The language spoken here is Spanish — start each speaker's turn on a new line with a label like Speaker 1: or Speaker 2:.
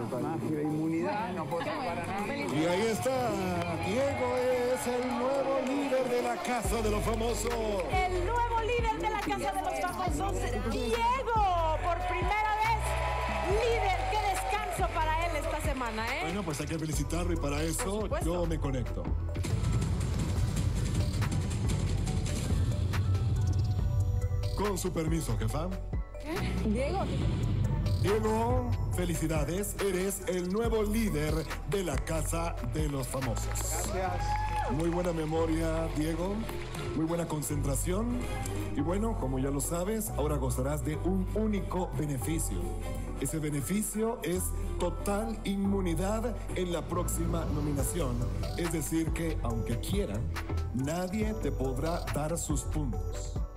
Speaker 1: Magia, inmunidad, no pasa para nada.
Speaker 2: Y ahí está, Diego es el nuevo líder de la Casa de los Famosos.
Speaker 3: El nuevo líder de la Casa de los Famosos, Diego, por primera vez, líder. Qué descanso para él esta semana, ¿eh?
Speaker 2: Bueno, pues hay que felicitarlo y para eso
Speaker 3: supuesto.
Speaker 2: yo me conecto. Con su permiso, jefa.
Speaker 3: Diego.
Speaker 2: Diego, felicidades, eres el nuevo líder de la Casa de los Famosos.
Speaker 1: Gracias.
Speaker 2: Muy buena memoria, Diego, muy buena concentración. Y bueno, como ya lo sabes, ahora gozarás de un único beneficio. Ese beneficio es total inmunidad en la próxima nominación. Es decir que, aunque quieran, nadie te podrá dar sus puntos.